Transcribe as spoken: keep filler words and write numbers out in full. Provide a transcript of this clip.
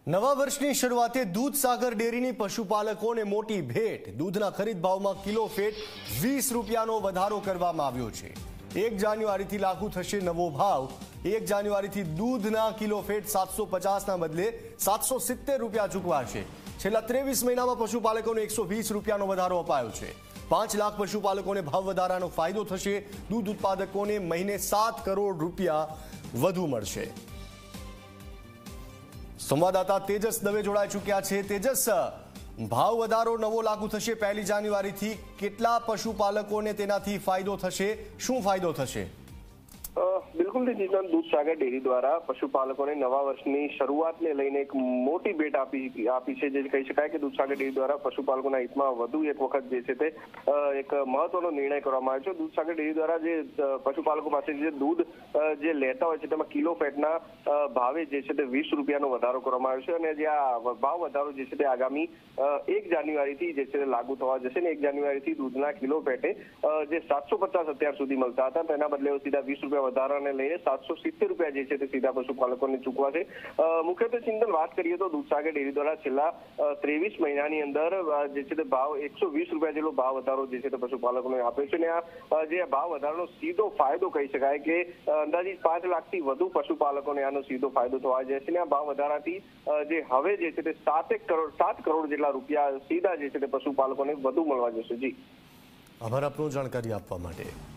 નવા વર્ષની શરૂઆતે દૂધસાગર ડેરીની પશુપાલકોને મોટી ભેટ। દૂધના ખરીદ ભાવમાં કિલો ફેટ વીસ રૂપિયાનો વધારો કરવામાં આવ્યો છે। એક જાન્યુઆરીથી લાગુ થશે નવો ભાવ। એક જાન્યુઆરીથી દૂધના કિલો ફેટ સાતસો પચાસના બદલે સાતસો સિત્તેર રૂપિયા ચૂકવાશે। છેલ્લા ત્રેવીસ મહિનામાં પશુપાલકોને એકસો વીસ રૂપિયાનો વધારો અપાયો છે। પાંચ લાખ પશુપાલકોને ભાવ વધારાનો ફાયદો થશે। દૂધ ઉત્પાદકોને મહિને સાત કરોડ રૂપિયા વધુ મળશે। संवाददाता तेजस दवे जोड़ाई चुक्या है। तेजस, भाव वधारो नवो लागू थशे पहली जान्युआरी थी, केटला पशुपालकोने तेनाथी फायदो थशे, शुं फायदो थशे? बिल्कुल जीतन दूधसागर डेरी द्वारा पशुपालकों ने नवा वर्ष की शुरुआत ने लईने एक मोटी भेट आपी आपी है। कही शकाय कि दूधसागर डेरी द्वारा पशुपालकों हित में वधु एक वखत एक महत्वनो निर्णय करवामां आव्यो छे। दूधसागर डेरी द्वारा जे पशुपालकों पास दूध जे लेता होय छे तेमां किलो फेटना भावे जे छे ते वीस रूपियानो वधारो करवामां आव्यो छे अने जे आ भाव वधारो जे छे ते आगामी एक जान्युआरी थी जे छे ते लागू थवा जशे ने एक जान्युआरी थी दूधना किलो फेटे जे सातसो पचास अत्यार सुधी मळता हता तेना बदले सीधा वीस रूपिया વધારાને લઈને સાતસો સિત્તેર રૂપિયા જે છે તે સીધા પશુપાલકોને ચૂકવા છે। મુખ્યત્વે ચિંતન વાત કરીએ તો દૂધસાગર ડેરી દ્વારા છેલ્લા ત્રેવીસ મહિનાની અંદર જે છે તે ભાવ એકસો વીસ રૂપિયા જેટલો ભાવ વધારો જે છે તે પશુપાલકોને આપ્યો છે। અને આ જે ભાવ વધારાનો સીધો ફાયદો કહી શકાય કે અંદાજિત પાંચ લાખથી વધુ પશુપાલકોને આનો સીધો ફાયદો થવા જશે। અને આ ભાવ વધારાથી જે હવે જે છે તે સાતેક કરોડ સાત કરોડ જેટલા રૂપિયા સીધા જે છે તે પશુપાલકોને વધુ મળવા જશે। જી આભાર આપનો જાણકારી આપવા માટે।